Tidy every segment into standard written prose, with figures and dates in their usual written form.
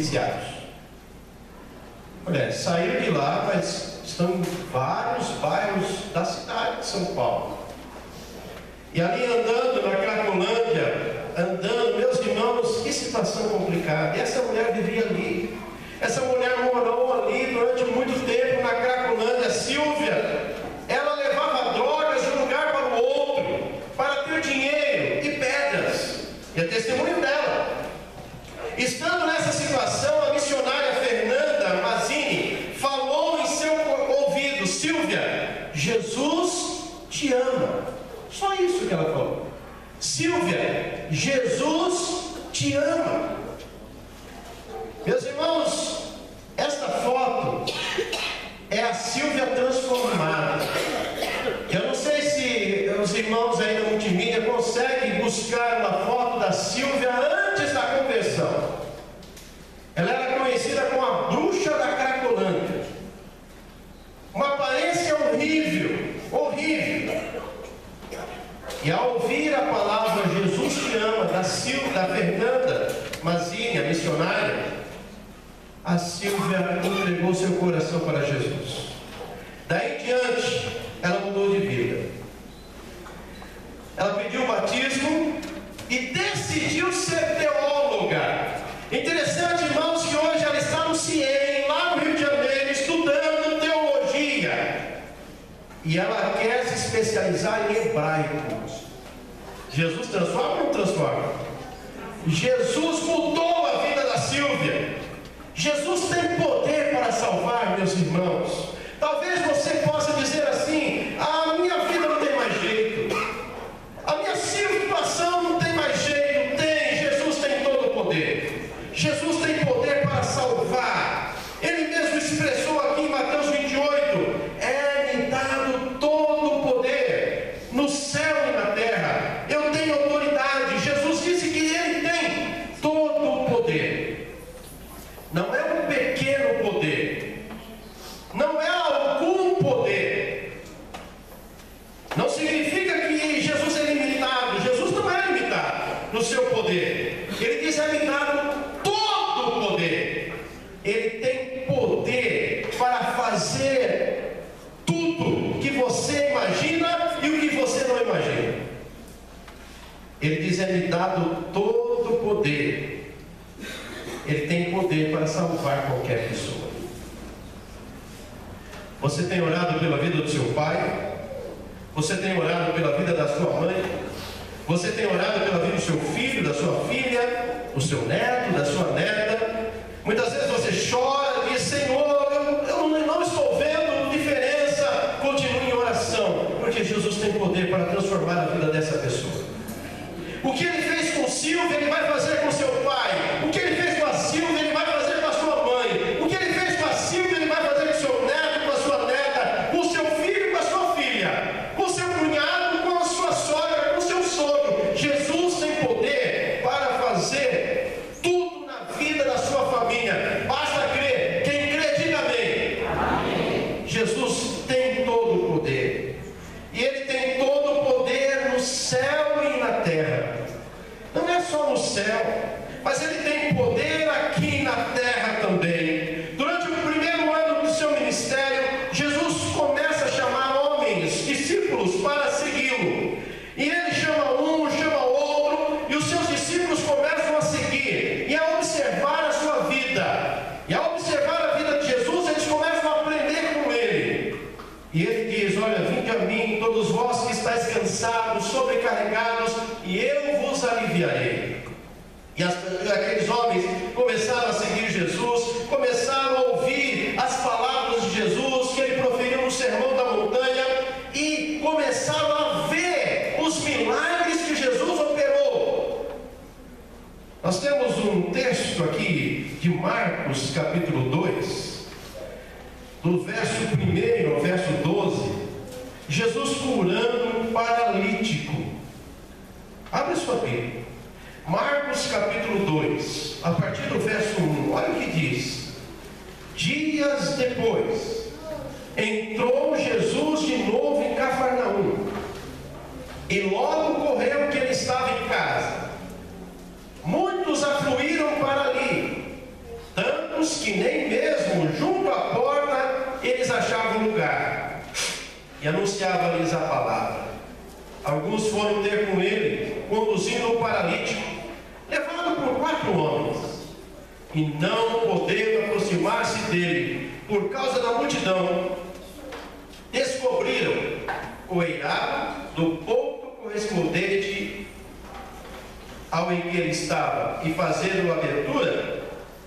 policiais. Olha, saíram de lá, mas estão em vários bairros da cidade de São Paulo. E ali andando na Cracolândia, meus irmãos, que situação complicada. E essa mulher vivia ali. Essa mulher morou ali durante muito tempo na Cracolândia. Silvia, ela levava drogas de um lugar para o outro, para ter dinheiro e pedras. E é testemunho dela. Estando nessa situação, a missionária Fernanda Mazzini falou em seu ouvido: Silvia, Jesus te ama. Só isso que ela falou. Silvia, Jesus te ama. Meus irmãos, esta foto é a Silvia transformada. Eu não sei se os irmãos aí da multimídia conseguem buscar uma foto da Silvia antes da conversão. Ela era conhecida como a bruxa da Cracolândia. Uma aparência horrível, horrível. E ao ouvir a palavra Jesus te ama, da Fernanda Mazzini, a missionária, a Silvia entregou seu coração para Jesus. Daí em diante, ela mudou de vida. Ela pediu o batismo e decidiu ser teóloga. Interessante, irmãos, que hoje ela está no CIEM, lá no Rio de Janeiro, estudando teologia. E ela quer se especializar em hebraico. Jesus transforma ou não transforma? Jesus mudou a vida da Silvia. Jesus tem poder para salvar, meus irmãos. Talvez você possa dizer assim: a minha vida não tem mais jeito, a minha situação não tem mais jeito. Tem, Jesus tem todo o poder. Jesus tem poder para salvar. Ele mesmo expressou aqui em Mateus 28: é-me dado todo o poder no céu e na terra. Eu tenho autoridade. Jesus disse que Ele tem todo o poder. Não é um pequeno poder, não é algum poder. Não significa que Jesus é limitado. Jesus não é limitado no seu poder. Ele diz: é limitado todo o poder. Ele tem poder para fazer tudo que você imagina e o que você não imagina. Ele diz: é-me dado todo o poder. Ele tem poder para salvar qualquer pessoa. Você tem orado pela vida do seu pai? Você tem orado pela vida da sua mãe? Você tem orado pela vida do seu filho, da sua filha, do seu neto, da sua neta? Muitas vezes você chora e diz: Senhor, eu não estou vendo diferença. Continue em oração, porque Jesus tem poder para transformar a vida dessa pessoa. O que Ele fez com Silvia, Ele vai fazer com seu pai. O que Ele fez com a Silvia, Ele vai fazer com a sua mãe. O que Ele fez com a Silvia, Ele vai fazer com o seu neto, com a sua neta, com o seu filho, com a sua filha, com o seu cunhado, com a sua sogra, com o seu sogro. Jesus tem poder para fazer tudo na vida da sua família. Basta crer. Quem crê, diga amém. Amém. Jesus tem todo o poder. E Ele tem todo o poder no céu e na terra. Não é só no céu, mas Ele tem poder aqui na terra também. Durante o primeiro ano do seu ministério, Jesus começa a chamar homens, discípulos, para segui-lo. E Ele chama um, chama outro, e os seus discípulos começam a seguir e a observar a sua vida. E ao observar a vida de Jesus, eles começam a aprender com Ele. E Ele diz: olha, vinde a mim, todos vós que estáis cansados, sobrecarregados, e eu vos aliviarei. E aqueles homens começaram a seguir Jesus, começaram a ouvir as palavras de Jesus que Ele proferiu no Sermão da Montanha, e começaram a ver os milagres que Jesus operou. Nós temos um texto aqui de Marcos capítulo 2, do verso 1 ao verso 12, Jesus curando um paralítico. Abre sua Bíblia, Marcos capítulo 2, a partir do verso 1, olha o que diz: dias depois, entrou Jesus de novo em Cafarnaum, e logo correu que Ele estava em casa. Muitos afluíram para ali, tanto tantos que nem mesmo junto à porta eles achavam lugar. E anunciava-lhes a palavra. Alguns foram ter com ele, conduzindo o paralítico, levado por 4 homens. E não podendo aproximar-se dele, por causa da multidão, descobriram o eirado do pouco correspondente ao em que ele estava, e fazendo a abertura,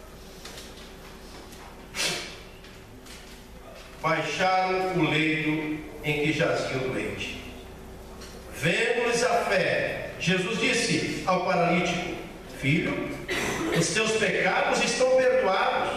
baixaram o leito em que jazia o doente. Vendo-lhes a fé, Jesus disse ao paralítico: filho, os teus pecados estão perdoados.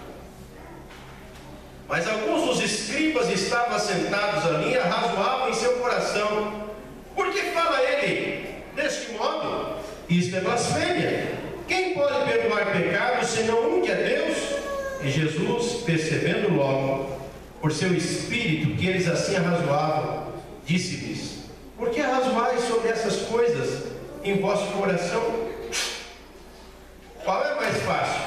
Mas alguns dos escribas estavam sentados ali e arrazoavam em seu coração: por que fala ele deste modo? Isto é blasfêmia. Quem pode perdoar pecados senão um que é Deus? E Jesus, percebendo logo por seu espírito que eles assim arrazoavam, disse-lhes: por que arrazoais sobre essas coisas em vosso coração? Qual é mais fácil?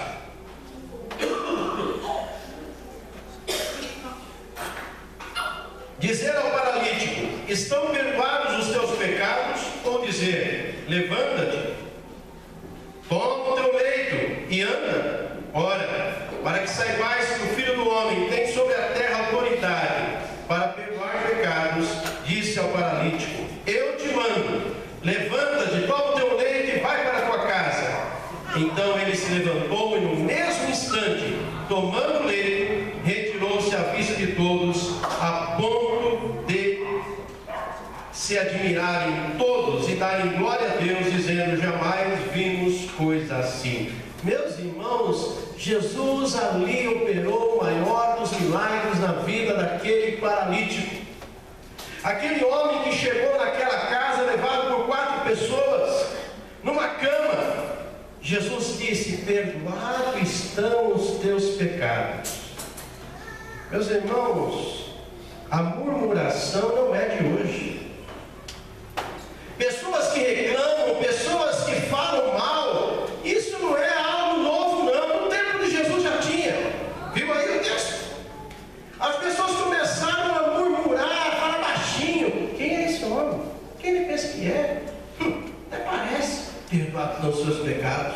Dizer ao paralítico: estão perdoados os teus pecados? Ou dizer: levanta-te, toma o teu leito e anda? Ora, para que saibais que o Filho do Homem tem sobre a terra autoridade para perdoar pecados, disse ao paralítico: eu te mando, levanta-te, toma o teu leito e vai para a tua casa. Então ele se levantou e no mesmo instante, tomando o leito, retirou-se à vista de todos, a ponto de se admirarem todos e darem glória a Deus, dizendo: jamais vimos coisa assim. Meus irmãos, Jesus ali operou o maior dos milagres na vida daquele paralítico. Aquele homem que chegou naquela casa levado por 4 pessoas, numa cama. Jesus disse: perdoados estão os teus pecados. Meus irmãos, a murmuração não é de hoje. Pessoas que reclamam, pessoas que falam mal, isso não é algo novo não. No tempo de Jesus já tinha. Viu aí o texto? As pessoas começaram a murmurar, falar baixinho: quem é esse homem? Quem ele pensa que é? Até parece. Perdoados são os seus pecados.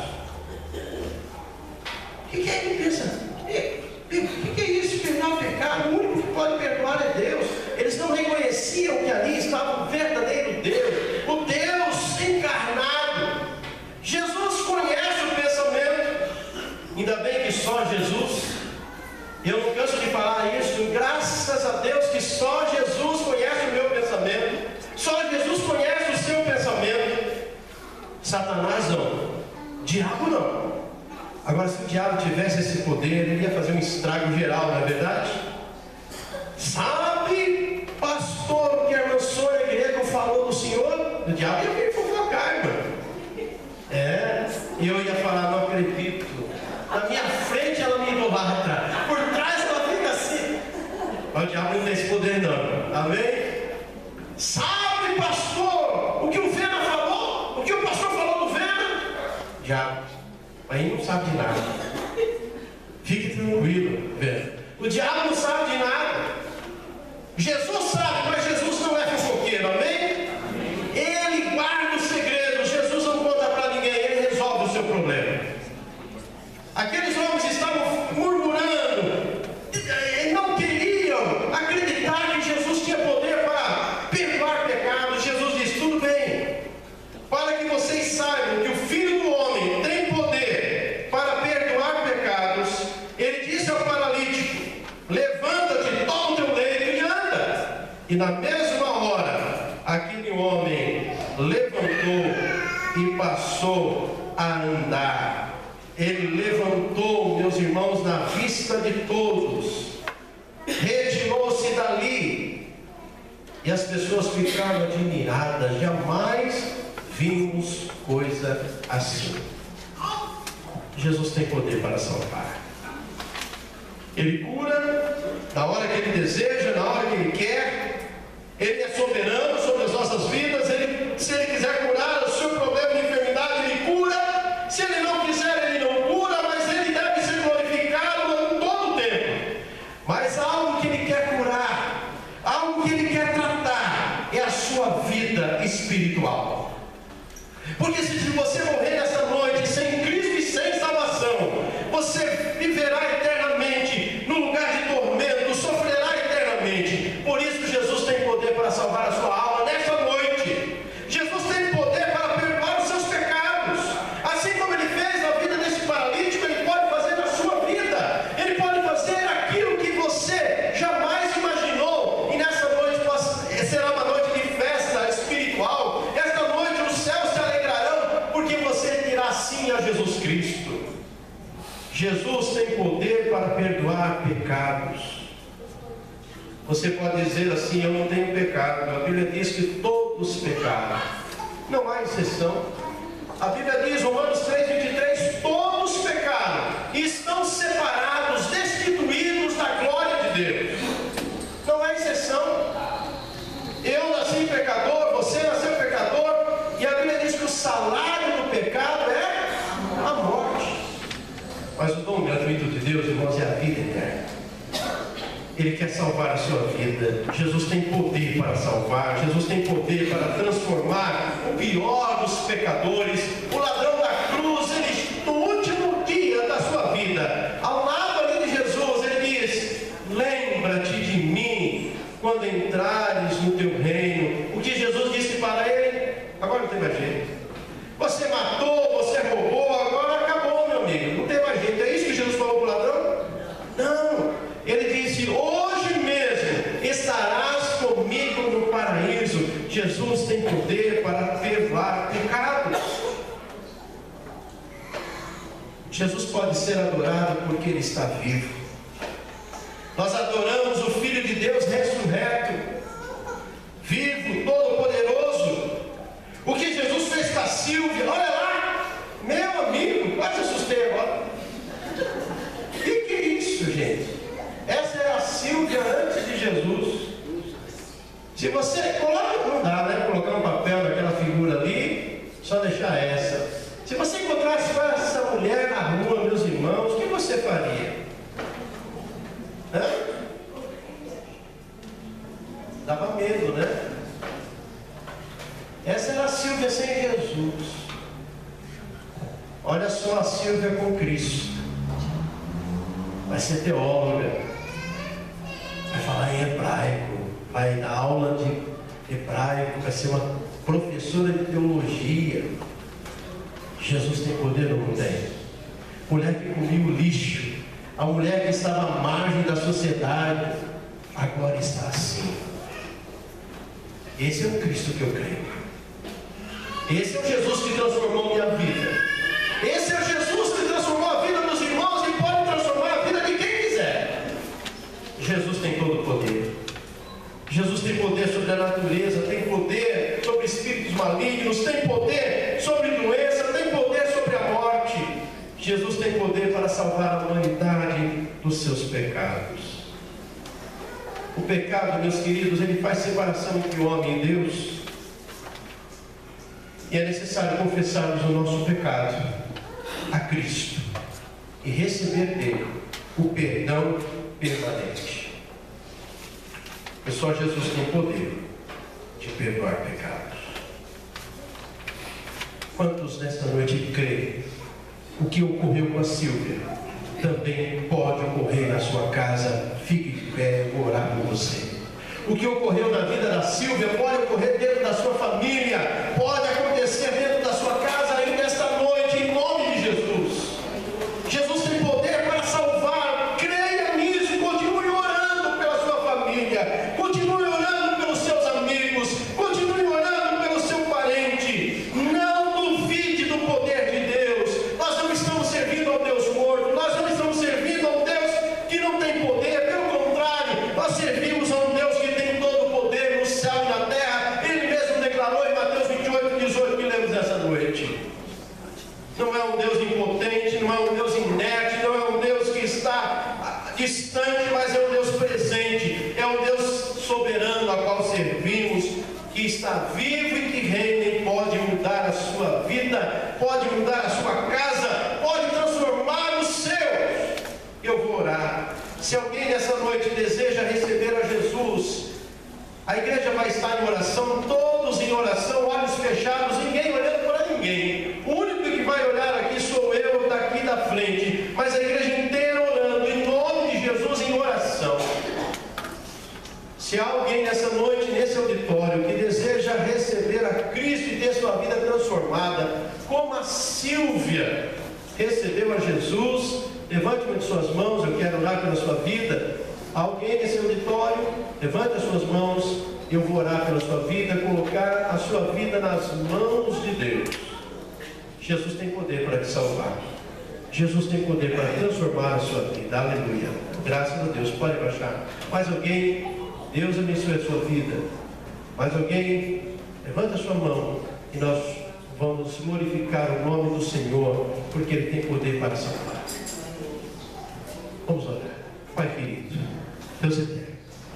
O que é que ele pensa? O que é isso, perdoar o pecado? O único que pode perdoar é Deus. Eles não reconheciam que ali estava o verdadeiro Deus, o Deus encarnado. Jesus conhece o pensamento. Ainda bem que só Jesus, eu não canso de falar isso, graças a Deus que só Jesus conhece o meu pensamento, só Jesus conhece o seu pensamento. Satanás não, diabo não. Agora, se o diabo tivesse esse poder, ele ia fazer um estrago geral, não é verdade? Sabe, pastor, o que a irmã Sônia Grego falou do senhor? O diabo ia vir fofocar, irmão. E eu ia falar: não acredito. Na minha frente ela me idolatra, por trás ela fica assim. Mas o diabo não tem esse poder não, amém? Sabe, pastor, o que o Vena falou? O que o pastor falou do Vena? Diabo, aí não sabe de nada. Fique tranquilo, Vena. O diabo não sabe de nada. Jesus sabe, mas Jesus não é fofoqueiro, amém? Ele guarda o segredo. Jesus não conta para ninguém, ele resolve o seu problema. Aqueles homens estavam murmurando, não queriam acreditar que Jesus tinha poder para perdoar pecados. Jesus diz: tudo bem, para que vocês saibam que o Filho do Homem tem poder para perdoar pecados. Ele disse ao paralítico: levanta-te, toma o teu leito e anda. E na mesma hora, aquele homem levantou e passou a andar. Ele levantou, meus irmãos, na vista de todos, retirou-se dali, e as pessoas ficaram admiradas. Jamais vimos coisa assim. Jesus tem poder para salvar. Ele cura na hora que ele deseja, na hora que ele quer. Ele é soberano sobre as nossas vidas. Se ele quiser curar o seu problema de enfermidade, ele cura. Se ele não quiser, ele não cura, mas ele deve ser glorificado. Porque se você morrer nessa noite sem Cristo e sem salvação, você viverá eternamente no lugar de tormento, sofrerá eternamente. Por isso Jesus tem poder para salvar a sua alma nesta noite. Jesus tem poder para perdoar os seus pecados. Assim como Ele fez na vida desse paralítico, Ele pode fazer na sua vida. Ele pode fazer aquilo que você jamais imaginou. E nessa noite será uma noite de festa espiritual. Esta noite os céus se alegrarão, porque você dirá sim a Jesus Cristo. Jesus tem poder para perdoar pecados. Você pode dizer assim: eu não tenho pecado. A Bíblia diz que todos pecaram, não há exceção. A Bíblia diz, Romanos 3,23, todos pecaram e estão separados, destituídos da glória de Deus. Não há exceção. Eu nasci pecador, você nasceu pecador, e a Bíblia diz que o salário do pecado é a morte. Mas o dom gratuito de Deus, irmãos, é a vida eterna. Ele quer salvar a sua vida. Jesus tem poder para salvar. Jesus tem poder para transformar o pior dos pecadores. O ladrão da cruz, ele, no último dia da sua vida, ao lado ali de Jesus, ele diz: lembra-te de mim quando entrares no teu reino. O que Jesus disse para ele: agora não tem mais jeito. Você matou, você roubou, agora acabou, meu amigo. Não tem mais jeito. É isso que Jesus falou para o ladrão? Não. Ele disse: hoje mesmo estarás comigo no paraíso. Jesus tem poder para perdoar pecados. Jesus pode ser adorado porque Ele está vivo. Nós adoramos o Filho de Deus ressurreto, vivo, todo-poderoso. O que Jesus fez com a Sílvia, olha lá, meu amigo, quase assustei agora. Que é isso, gente? Essa era a Sílvia antes de Jesus. Se você coloca, não dá, né? Colocar um papel naquela figura ali, só deixar essa. Se você encontrasse com essa mulher na rua, meus irmãos, o que você faria? Hã? Dava medo, né? Essa era a Sílvia sem Jesus. Olha só a Sílvia com Cristo. Vai ser teóloga, vai falar em hebraico, vai dar aula de hebraico, vai ser uma professora de teologia. Jesus tem poder ou não tem? Mulher que comia o lixo, a mulher que estava à margem da sociedade, agora está assim. Esse é o Cristo que eu creio. Esse é o Jesus que transformou minha vida. Esse é o Jesus que transformou a vida dos irmãos e pode transformar a vida de quem quiser. Jesus tem todo o poder. Jesus tem poder sobre a natureza, tem poder sobre espíritos malignos, tem poder sobre doença, tem poder sobre a morte. Jesus tem poder para salvar a humanidade dos seus pecados. O pecado, meus queridos, ele faz separação entre o homem e Deus. E é necessário confessarmos o nosso pecado a Cristo e receber dele o perdão permanente. Só Jesus tem poder de perdoar pecados. Quantos nesta noite creem o que ocorreu com a Sílvia também pode ocorrer na sua casa? Fique de pé, eu vou orar por você. O que ocorreu na vida da Sílvia pode ocorrer dentro da sua família, pode acontecer dentro da sua casa ainda esta noite, em nome de Jesus. Jesus tem poder para salvar. Creia nisso e continue orando pela sua família, continue orando pelos seus amigos, continue orando pelo seu parente. Não duvide do poder de Deus. Nós não estamos servindo ao Deus morto, nós não estamos servindo ao Deus que não tem poder, pelo contrário, nós servimos a um Deus que tem todo o poder no céu e na terra. Ele mesmo declarou em Mateus 28:18 que lemos essa noite. Não é um Deus impotente, não é um Deus inerte, não é um Deus que está distante, mas é um Deus presente, é um Deus soberano a qual servimos, que está vivo e que reina e pode mudar a sua vida, pode mudar a sua casa, pode transformar os seus. Eu vou orar. Se alguém nessa noite deseja receber a Jesus, a igreja vai estar em oração, todos em oração, olhos fechados, ninguém olhando para ninguém. ninguém. O único que vai olhar aqui sou eu, daqui da frente. Mas a igreja inteira orando em nome de Jesus em oração. Se há alguém nessa noite, nesse auditório, que deseja receber a Cristo e ter sua vida transformada, como a Silvia recebeu a Jesus, levante uma de suas mãos, eu quero orar pela sua vida. Alguém nesse auditório, levante as suas mãos, eu vou orar pela sua vida, colocar a sua vida nas mãos de Deus. Jesus tem poder para te salvar. Jesus tem poder para transformar a sua vida. Aleluia. Graças a Deus. Pode baixar. Mais alguém? Deus abençoe a sua vida. Mais alguém? Levanta a sua mão e nós vamos glorificar o nome do Senhor, porque Ele tem poder para salvar. Vamos orar. Pai querido, Deus eterno,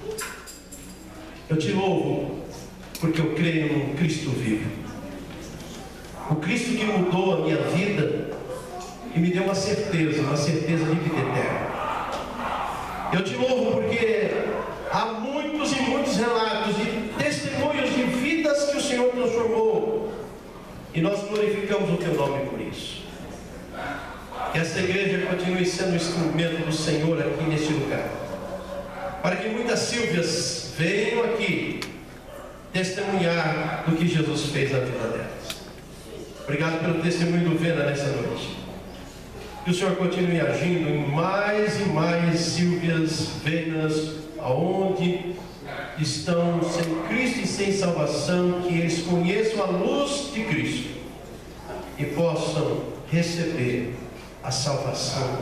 eu te louvo porque eu creio no Cristo vivo, o Cristo que mudou a minha vida e me deu uma certeza de vida eterna. Eu te louvo porque há muitos e muitos relatos e testemunhos de vidas que o Senhor transformou, e nós glorificamos o teu nome por isso. Que essa igreja continue sendo um instrumento do Senhor aqui neste lugar, para que muitas Sílvias venham aqui testemunhar do que Jesus fez na vida delas. Obrigado pelo testemunho do Vena nessa noite. Que o Senhor continue agindo em mais e mais Sílvias, Venas, aonde estão sem Cristo e sem salvação, que eles conheçam a luz de Cristo e possam receber a salvação.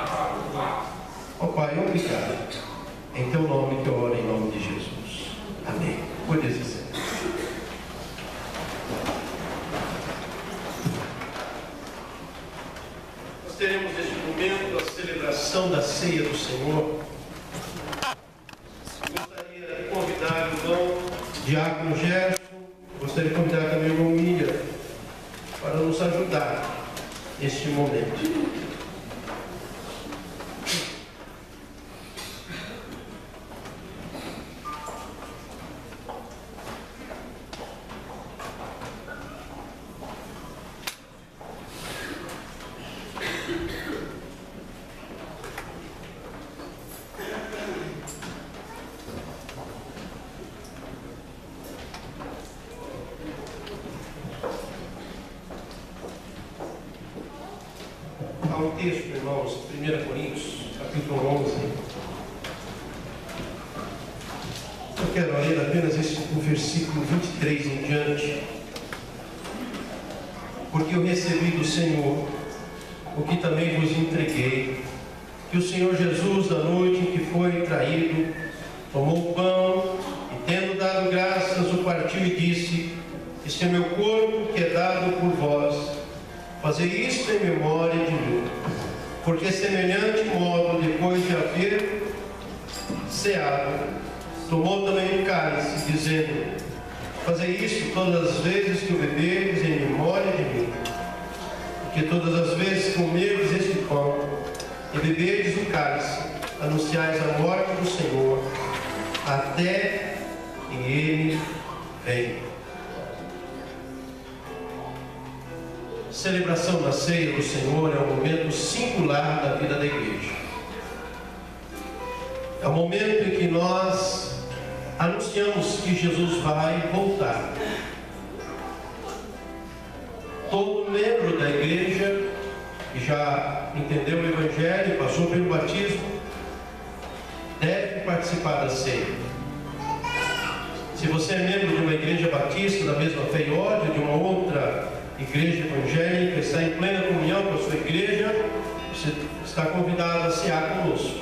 Ó Pai, obrigado. Em teu nome que eu oro, em nome de Jesus. Amém. Pode dizer. Nós teremos neste momento a celebração da ceia do Senhor. Gostaria de convidar o irmão Diácono Gerson, gostaria de convidar também o irmão Miriam para nos ajudar neste momento. Há um texto, irmãos, 1 Coríntios, capítulo 11. Eu quero ler apenas o versículo 23 em diante. Porque eu recebi do Senhor o que também vos entreguei, que o Senhor Jesus, na noite em que foi traído, tomou o pão e, tendo dado graças, o partiu e disse: este é meu corpo que é dado por vós. Fazei isto em memória de mim. Porque semelhante modo, depois de haver ceado, tomou também o cálice, dizendo: fazei isto todas as vezes que o beberdes em memória de mim. Porque todas as vezes que comerdes este pão e beberdes o cálice, anunciais a morte do Senhor, até que Ele venha. Celebração da ceia do Senhor é um momento singular da vida da igreja. É o momento em que nós anunciamos que Jesus vai voltar. Todo membro da igreja que já entendeu o Evangelho, passou pelo batismo, deve participar da ceia. Se você é membro de uma igreja batista da mesma fé e ordem, de uma outra igreja evangélica, está em plena comunhão com a sua igreja, você está convidado a cear conosco.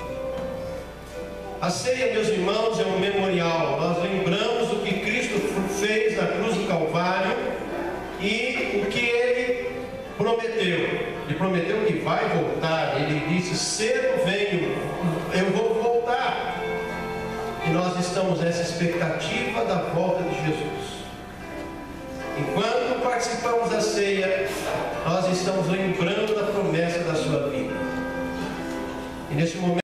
A ceia, meus irmãos, é um memorial. Nós lembramos o que Cristo fez na cruz do Calvário e o que Ele prometeu. Ele prometeu que vai voltar. Ele disse: cedo venho, eu vou voltar. E nós estamos nessa expectativa da volta de Jesus. Enquanto participamos da ceia, nós estamos lembrando da promessa da sua vida. E nesse momento